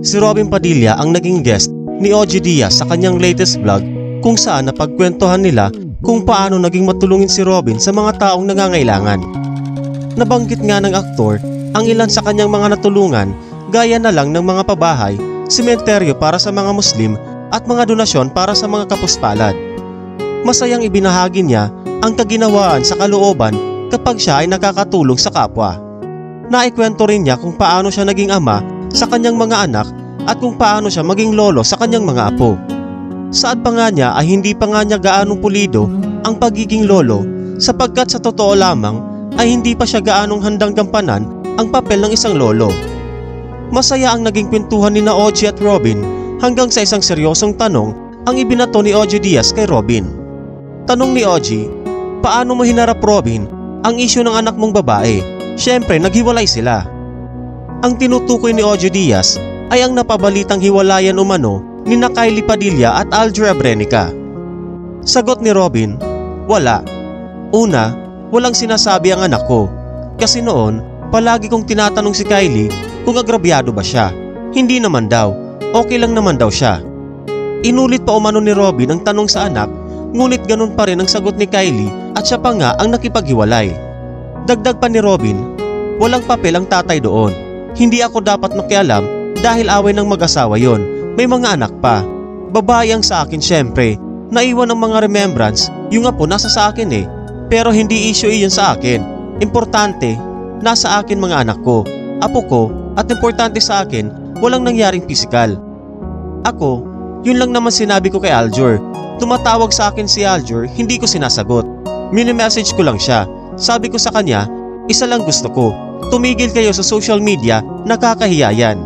Si Robin Padilla ang naging guest ni OG Diaz sa kanyang latest vlog kung saan napagkwentuhan nila kung paano naging matulungin si Robin sa mga taong nangangailangan. Nabanggit nga ng aktor ang ilan sa kanyang mga natulungan gaya na lang ng mga pabahay, sementeryo para sa mga Muslim at mga donasyon para sa mga kapuspalad. Masayang ibinahagi niya ang kaginawaan sa kalooban kapag siya ay nakakatulong sa kapwa. Naikwento rin niya kung paano siya naging ama sa kanyang mga anak at kung paano siya maging lolo sa kanyang mga apo. Saad pa nga niya ay hindi pa nga niya gaanong pulido ang pagiging lolo sapagkat sa totoo lamang ay hindi pa siya gaanong handang gampanan ang papel ng isang lolo. Masaya ang naging kwentuhan ni na OG at Robin hanggang sa isang seryosong tanong ang ibinato ni OG Diaz kay Robin. Tanong ni OG, paano mo hinarap Robin ang isyu ng anak mong babae? Siyempre naghiwalay sila. Ang tinutukoy ni OG Diaz ay ang napabalitang hiwalayan umano ni na Kylie Padilla at Aljur Abrenica. Sagot ni Robin, wala. Una, walang sinasabi ang anak ko. Kasi noon, palagi kong tinatanong si Kylie kung agrabyado ba siya. Hindi naman daw, okay lang naman daw siya. Inulit pa umano ni Robin ang tanong sa anak, ngunit ganun pa rin ang sagot ni Kylie at siya pa nga ang nakipaghiwalay. Dagdag pa ni Robin, walang papel ang tatay doon. Hindi ako dapat makialam dahil away ng mag-asawa yon. May mga anak pa. Babae ang sa akin syempre. Naiwan ang mga remembrance, yung apo nasa sa akin eh. Pero hindi issue iyon sa akin. Importante, nasa akin mga anak ko, apo ko, at importante sa akin, walang nangyaring pisikal. Ako, yun lang naman sinabi ko kay Aljur. Tumatawag sa akin si Aljur, hindi ko sinasagot. Mini-message ko lang siya. Sabi ko sa kanya, isa lang gusto ko, tumigil kayo sa social media, nakakahiya yan.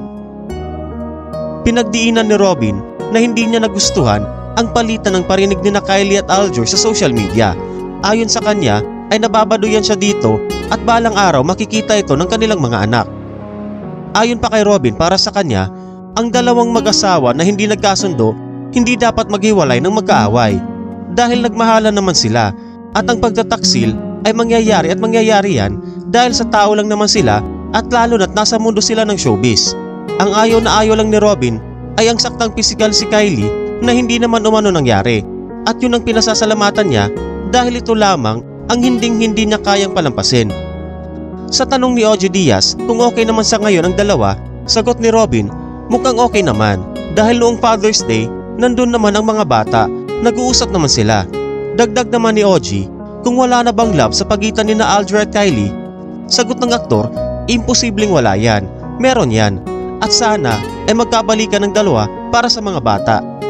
Pinagdiinan ni Robin na hindi niya nagustuhan ang palitan ng parinig ni na Kylie at Aljur sa social media. Ayon sa kanya ay nababaduyan siya dito at balang araw makikita ito ng kanilang mga anak. Ayon pa kay Robin, para sa kanya, ang dalawang mag-asawa na hindi nagkasundo hindi dapat maghiwalay ng magkaaway dahil nagmahalan naman sila at ang pagtataksil ay mangyayari yan dahil sa tao lang naman sila at lalo na't nasa mundo sila ng showbiz. Ang ayaw na ayaw lang ni Robin ay ang saktang pisikal si Kylie na hindi naman umano nangyari at yun ang pinasasalamatan niya dahil ito lamang ang hindi niya kayang palampasin. Sa tanong ni OG Diaz kung okay naman sa ngayon ang dalawa, sagot ni Robin, mukhang okay naman dahil noong Father's Day nandun naman ang mga bata, nag-uusap naman sila. Dagdag naman ni OG, kung wala na bang love sa pagitan ni na Aljur at Kylie, sagot ng aktor, imposibleng wala yan, meron yan, at sana ay magkabalikan ng dalawa para sa mga bata.